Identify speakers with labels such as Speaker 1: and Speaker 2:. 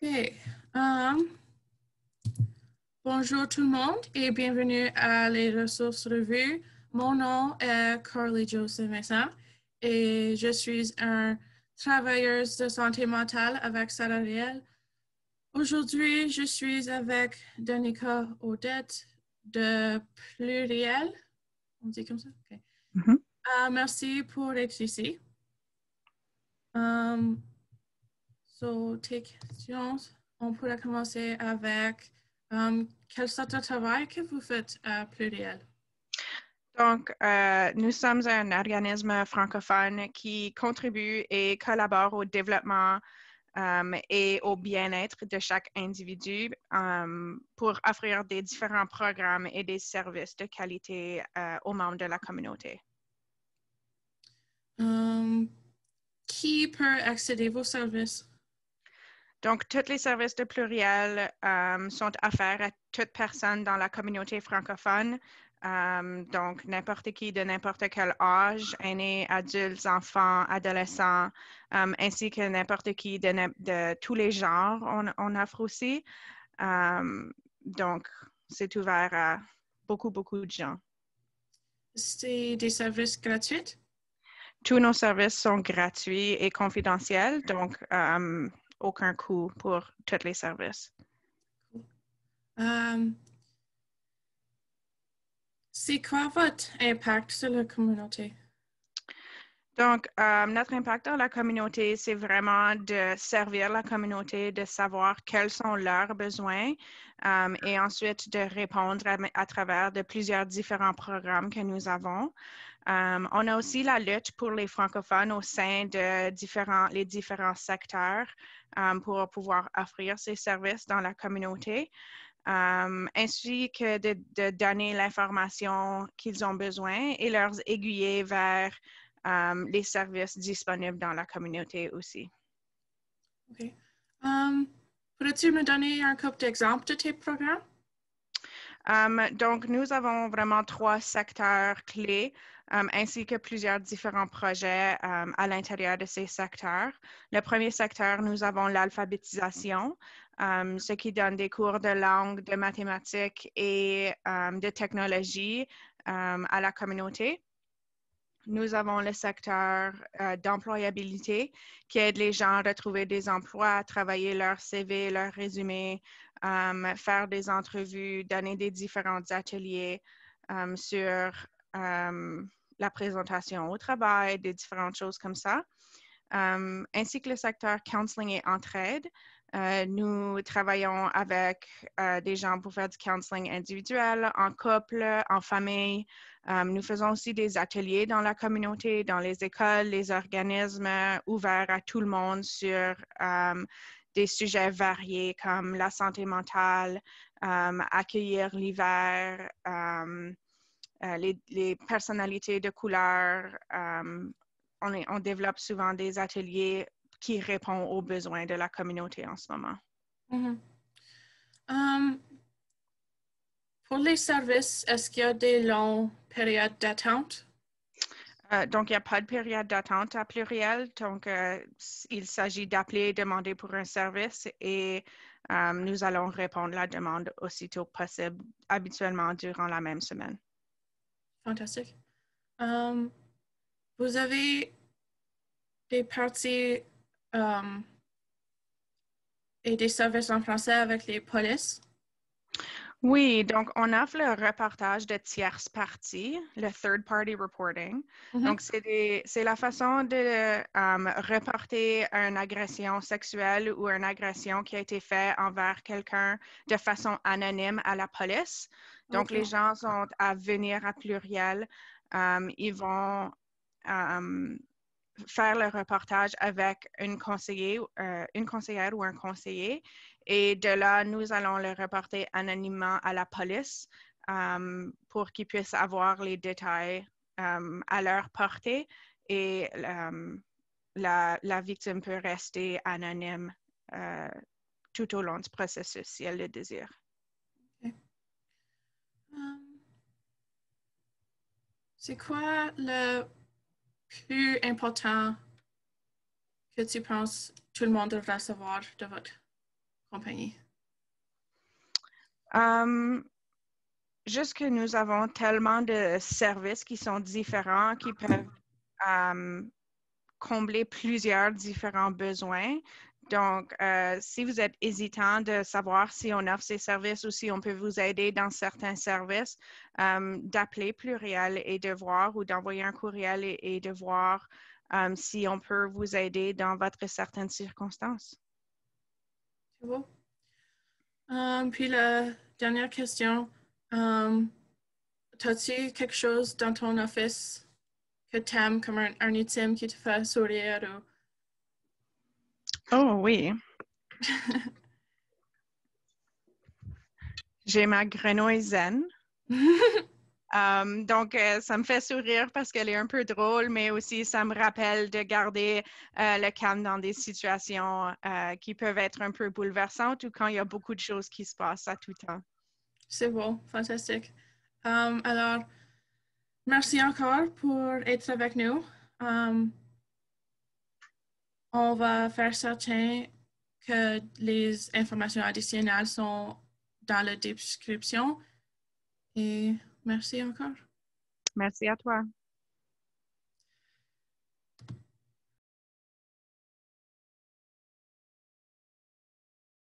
Speaker 1: Okay. Bonjour tout le monde et bienvenue à les ressources revues. Mon nom est Carly Joseph Messin et je suis un travailleuse de santé mentale avec Pluri-elles. Aujourd'hui, je suis avec Danica Odette de Pluri-elles. On dit comme ça? Okay. Merci pour être ici. Tes questions, on pourrait commencer avec quel sorte de travail que vous faites à Pluri-elles?
Speaker 2: Donc, nous sommes un organisme francophone qui contribue et collabore au développement et au bien-être de chaque individu pour offrir des différents programmes et des services de qualité aux membres de la communauté.
Speaker 1: Qui peut accéder à vos services?
Speaker 2: Donc, tous les services de Pluri-elles sont offerts à toute personne dans la communauté francophone. Donc, n'importe qui de n'importe quel âge, aînés, adultes, enfants, adolescents, ainsi que n'importe qui de tous les genres, on offre aussi. Donc, c'est ouvert à beaucoup de gens.
Speaker 1: C'est des services gratuits?
Speaker 2: Tous nos services sont gratuits et confidentiels, donc aucun coût pour tous les services.
Speaker 1: C'est quoi votre impact sur la communauté?
Speaker 2: Donc, notre impact dans la communauté, c'est vraiment de servir la communauté, de savoir quels sont leurs besoins et ensuite de répondre à travers de plusieurs différents programmes que nous avons. On a aussi la lutte pour les francophones au sein de les différents secteurs pour pouvoir offrir ces services dans la communauté. Ainsi que de donner l'information qu'ils ont besoin et leur aiguiller vers les services disponibles dans la communauté aussi.
Speaker 1: OK. Pourrais-tu me donner un couple d'exemples de tes programmes?
Speaker 2: Donc, nous avons vraiment 3 secteurs clés ainsi que plusieurs différents projets à l'intérieur de ces secteurs. Le premier secteur, nous avons l'alphabétisation, ce qui donne des cours de langue, de mathématiques et de technologie à la communauté. Nous avons le secteur d'employabilité qui aide les gens à retrouver des emplois, travailler leur CV, leur résumé, faire des entrevues, donner des différents ateliers sur la présentation au travail, des différentes choses comme ça. Ainsi que le secteur counseling et entraide. Nous travaillons avec des gens pour faire du counseling individuel, en couple, en famille. Nous faisons aussi des ateliers dans la communauté, dans les écoles, les organismes ouverts à tout le monde sur des sujets variés comme la santé mentale, accueillir l'hiver, les personnalités de couleur. On développe souvent des ateliers qui répondent aux besoins de la communauté en ce moment.
Speaker 1: Mm-hmm. Pour les services, est-ce qu'il y a des longues périodes d'attente?
Speaker 2: Donc, il n'y a pas de période d'attente à Pluri-elles. Donc, il s'agit d'appeler et demander pour un service et nous allons répondre à la demande aussitôt possible, habituellement durant la même semaine.
Speaker 1: Fantastique. Vous avez des parties et des services en français avec les polices?
Speaker 2: Oui, donc on offre le reportage de tierces parties, le third party reporting.
Speaker 1: Mm-hmm.
Speaker 2: Donc, c'est la façon de reporter une agression sexuelle ou une agression qui a été faite envers quelqu'un de façon anonyme à la police. Donc,
Speaker 1: Okay.
Speaker 2: les gens sont à venir à Pluri-elles. Ils vont faire le reportage avec une conseillère ou un conseiller. Et de là, nous allons le reporter anonymement à la police pour qu'ils puissent avoir les détails à leur portée. Et la victime peut rester anonyme tout au long du processus si elle le désire.
Speaker 1: Okay. C'est quoi le plus important que tu penses tout le monde devrait savoir de votre compagnie?
Speaker 2: Juste que nous avons tellement de services qui sont différents, qui peuvent combler plusieurs différents besoins. Donc, si vous êtes hésitant de savoir si on offre ces services ou si on peut vous aider dans certains services, d'appeler Pluri-elles et de voir ou d'envoyer un courriel et de voir si on peut vous aider dans votre certaines circonstances.
Speaker 1: C'est beau. Puis la dernière question, as-tu quelque chose dans ton office que tu aimes comme un item qui te fait sourire?
Speaker 2: Oh oui. J'ai ma grenouille zen. Donc, ça me fait sourire parce qu'elle est un peu drôle, mais aussi ça me rappelle de garder le calme dans des situations qui peuvent être un peu bouleversantes ou quand il y a beaucoup de choses qui se passent à tout temps.
Speaker 1: C'est beau, fantastique. Alors, merci encore pour être avec nous. On va faire certain que les informations additionnelles sont dans la description. Et merci encore.
Speaker 2: Merci à toi.